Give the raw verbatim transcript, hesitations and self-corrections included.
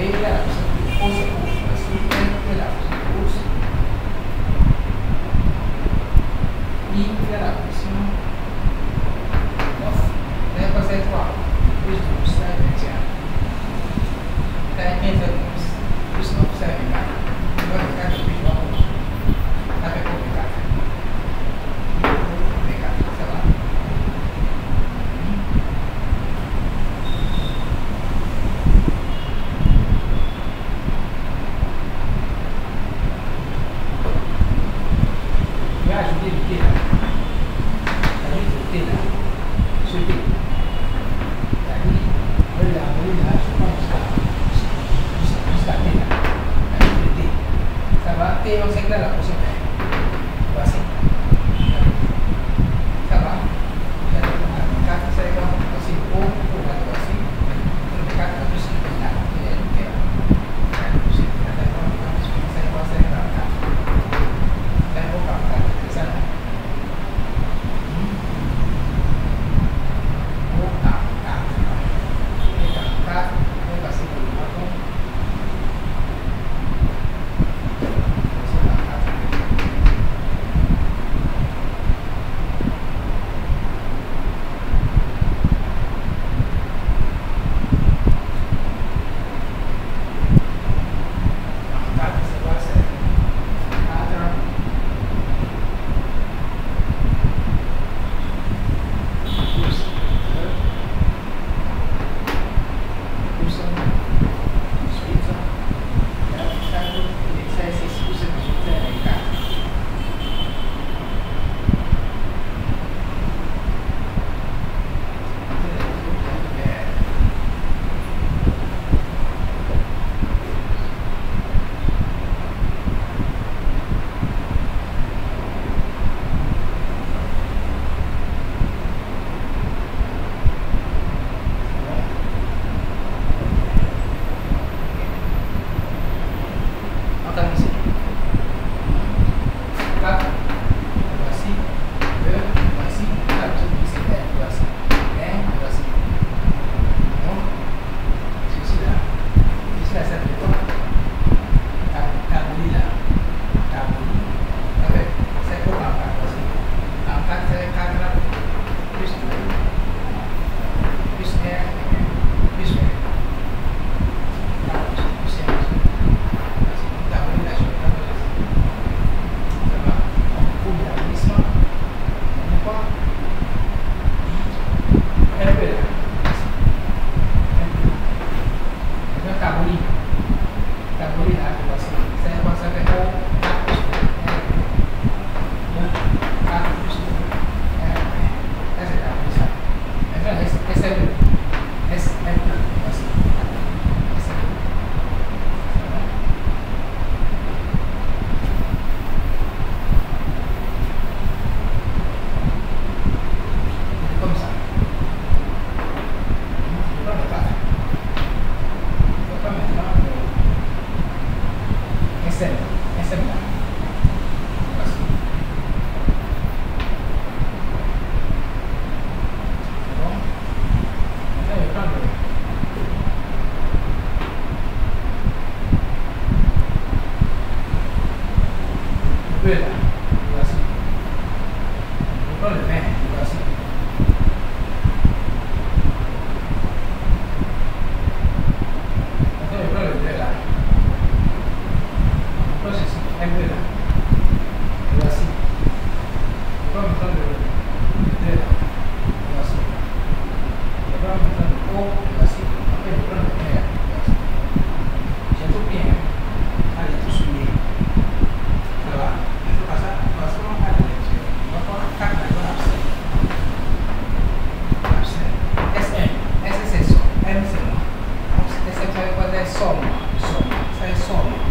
Et là, on se pose. Voici et là, on se pose. I vers la position neuf. Là, on passe à trois. Plus douze, ça vingt et un. Là, quinze et douze. Plus neuf, ça vingt-quatre. Voilà, quatre plus trois. Ça fait combien de quatre? vingt-quatre, ça va. Je vais ajouter le T là. Ajoute le T là. Ce T. C'est-à-dire, on l'a envoyé là, je pense jusqu'à jusqu'à T là. Ajoute le T. Ça va, T, on sait que là, la position est. Voici. Ça va. quatre, c'est comme voici. O, O, là, voici. quatre, plus là. Soma, soma, ça est somme.